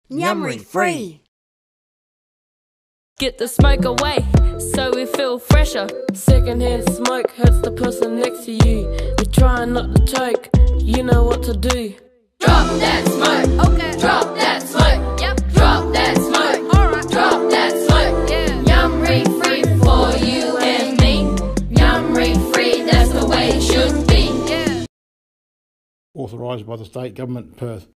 Yummery free. Get the smoke away, so we feel fresher. Secondhand smoke hurts the person next to you. You're trying not to choke, you know what to do. Drop that smoke, okay. Drop that smoke, yep. Drop that smoke, alright. Drop that smoke, yeah. Yummery free for you and me. Yummery free, that's the way it should be. Yeah. Authorised by the State Government, Perth.